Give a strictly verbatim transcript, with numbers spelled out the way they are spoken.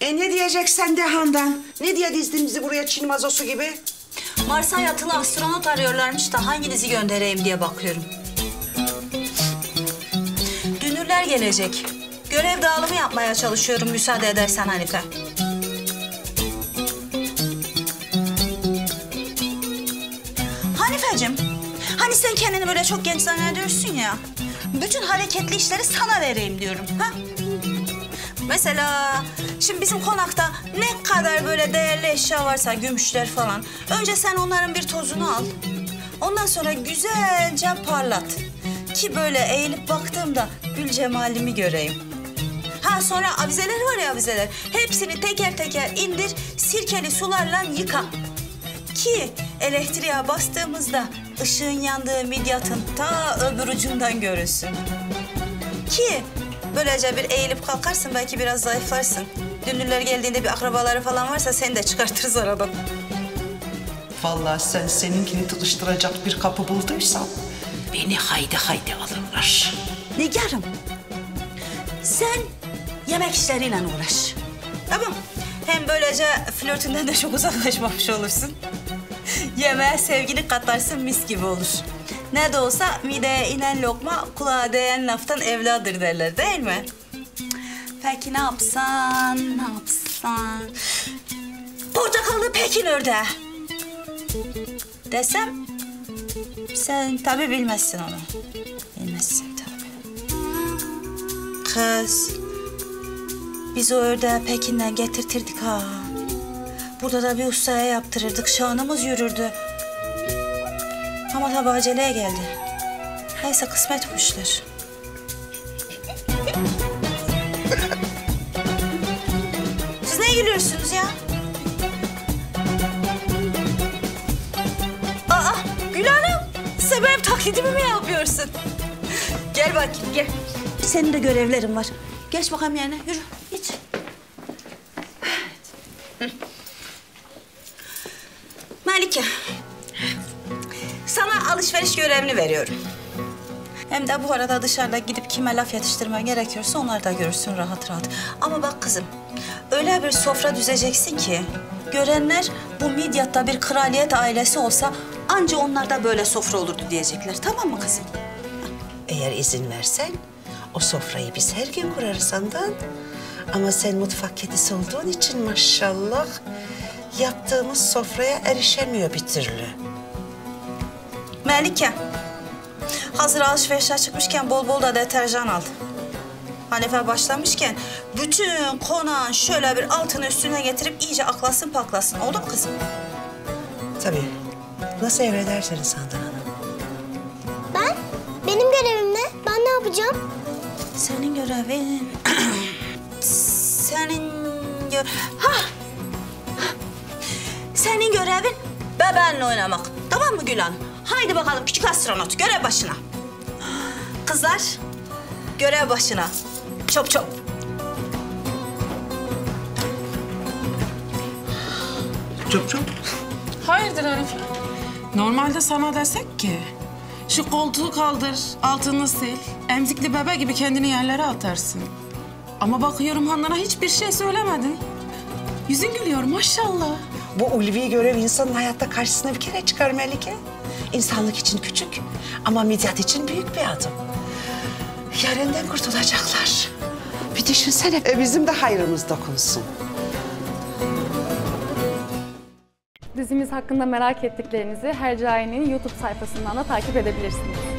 E ne diyeceksen de Handan? Ne diye dizdin bizi buraya Çin mazosu gibi? Mars'a yatılı astronot arıyorlarmış da hanginizi göndereyim diye bakıyorum. Dünürler gelecek. Görev dağılımı yapmaya çalışıyorum müsaade edersen Hanife. Hanifeciğim, hani sen kendini böyle çok genç zannediyorsun ya. Bütün hareketli işleri sana vereyim diyorum. Ha? Mesela şimdi bizim konakta ne kadar böyle değerli eşya varsa, gümüşler falan. Önce sen onların bir tozunu al. Ondan sonra güzelce parlat. Ki böyle eğilip baktığımda gül cemalimi göreyim. Ha sonra avizeler var ya avizeler. Hepsini teker teker indir, sirkeli sularla yıka. Ki elektriğe bastığımızda ışığın yandığı midyatın ta öbür ucundan görünsün. Ki böylece bir eğilip kalkarsın, belki biraz zayıflarsın. Dünürler geldiğinde bir akrabaları falan varsa seni de çıkartırız aradan. Vallahi sen seninkini tutuşturacak bir kapı bulduysan beni haydi haydi alırlar. Nigar'ım, sen yemek işleriyle uğraş. Tamam. Hem böylece flörtünden de çok uzaklaşmamış olursun. Yemeğe sevgini katarsın, mis gibi olur. Ne de olsa mideye inen lokma kulağa değen laftan evladır derler değil mi? Peki ne yapsan, ne yapsan? Portakallı Pekin ördeği desem sen tabii bilmezsin onu. Bilmezsin tabii. Kız, biz o ördeği Pekin'den getirtirdik ha. Burada da bir ustaya yaptırırdık, şanımız yürürdü. Ama tabii aceleye geldi. Neyse kısmet bu işler. Siz neye gülüyorsunuz ya? Aa, Gül Hanım, sen benim taklidimi mi yapıyorsun? Gel bakayım, gel. Senin de görevlerin var. Geç bakalım yerine, yürü, geç. Melike, sana alışveriş görevini veriyorum. Hem de bu arada dışarıda gidip kime laf yetiştirmen gerekiyorsa onları da görürsün rahat rahat. Ama bak kızım, öyle bir sofra düzeceksin ki görenler bu Midyat'ta bir kraliyet ailesi olsa anca onlar da böyle sofra olurdu diyecekler. Tamam mı kızım? Eğer izin versen o sofrayı biz her gün kurarız Handan. Ama sen mutfak kedisi olduğun için maşallah yaptığımız sofraya erişemiyor bir türlü. Melike, hazır alışverişe çıkmışken bol bol da deterjan al. Hanife başlamışken bütün konağın şöyle bir altını üstüne getirip iyice aklasın paklasın. Oldu mu kızım? Tabii. Nasıl emrederseniz Handan Hanım. Ben? Benim görevim ne? Ben ne yapacağım? Senin görevin... Senin gö... Ha! Senin görevin bebenle oynamak. Tamam mı Gül Hanım? Haydi bakalım küçük astronot, görev başına. Kızlar, görev başına. Çop çop. Çok çok. Hayırdır Hanife? Normalde sana desek ki şu koltuğu kaldır, altını sil, emzikli bebe gibi kendini yerlere atarsın. Ama bakıyorum Handan'a hiçbir şey söylemedin. Yüzün gülüyor maşallah. Bu ulvi görev insanın hayatta karşısına bir kere çıkar Melike. İnsanlık için küçük ama Midyat için büyük bir adım. Yarından kurtulacaklar. Bir düşünsene, e, bizim de hayrımız dokunsun. Dizimiz hakkında merak ettiklerinizi Hercai'nin YouTube sayfasından da takip edebilirsiniz.